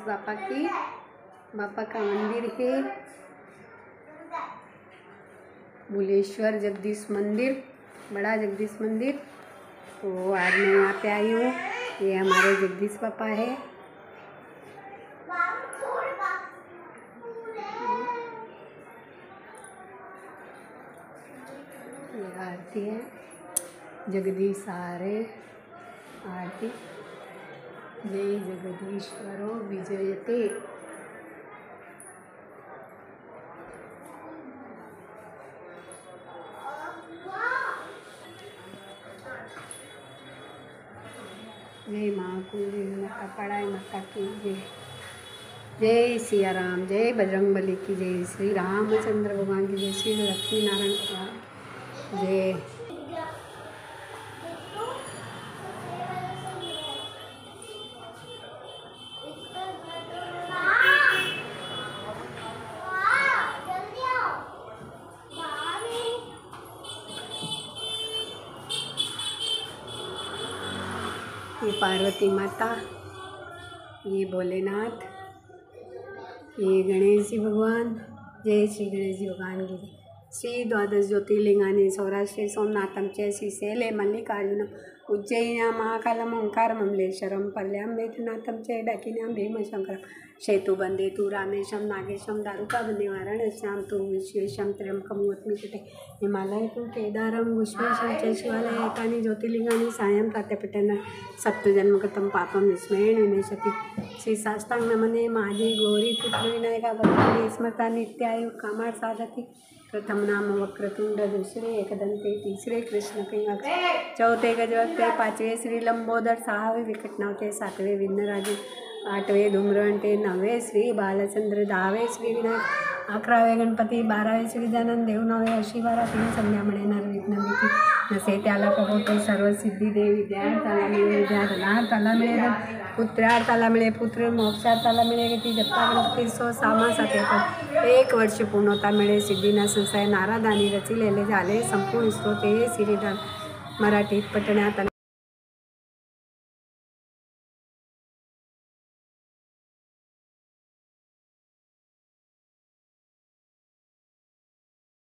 बापा का मंदिर है, भुलेश्वर जगदीश मंदिर, बड़ा जगदीश मंदिर। तो आज मैं यहाँ पे आई हूँ। ये हमारे जगदीश पापा है। ये आरती है, जगदीश आरे आरती। जय जगदीश्वरो विजयते। जय महाकुल माता पढ़ाई माता की जय। जय सिया राम, जय बजरंगबली की जय, श्री रामचंद्र भगवान की जय, श्री लक्ष्मी नारायण भगवान जय। ये पार्वती माता, ये भोलेनाथ, ये गणेश जी भगवान। जय श्री गणेश जी भगवान की जय। श्री द्वादश ज्योतिर्लिंगानि सौराष्ट्रे सोमनाथम च श्रीशैले मल्लिकार्जुनम उज्जयिन्यां महाकालम ओंकारम अमलेश्वरम पल्ल्यां वैद्यनाथम च डाकिन्यां भीमशंकरम सेतुबंधे तु रामेशम नागेशम दारुकाबंधे वाराणस्यां तु विश्वेशम त्र्यंबकम वत्मि तटे हिमालय तु केदारम विश्वेशम च शिवालय एतानि ज्योतिर्लिंगानि सायं प्रातःपठन सप्तजन्मकृतं पापं विस्मरेण विनश्यति। श्री साष्टांग नमने माझी गौरी पुत्र विनायका भक्ति स्मृता नित्यायु कामार साधती। प्रथम नाम वक्रतुंड, दूसरे एकदंते, तीसरे कृष्ण पिंगक, चौथे गजवक्ते, पाचवे श्री लंबोदर, सहावे विकटनावते, सातवे विघ्नराजे, आठवे धूम्रवंते, नववे श्री बालचंद्र, दहावे श्री विनायक, अकरावे गणपती, बारावे श्री गजानन, 19वे अशी 12 तीन संध्या मिळणार विघ्नभीती नसे त्याला कहोते सर्व सिद्धी दे। विद्यार्थ्याला मिळे विद्या, धनार्थाला मिळे धन, पुत्रार्थाला मिळे पुत्र, मोक्षार्थाला मिळे गती। जप्पा गणपती सो सामा साते पण 1 वर्ष पूर्णता मिळे सिद्धीना संशय नारादानी रचिलेले झाले संपूर्ण स्तोत्र हे श्रीराम मराठीत पठण्यात आले।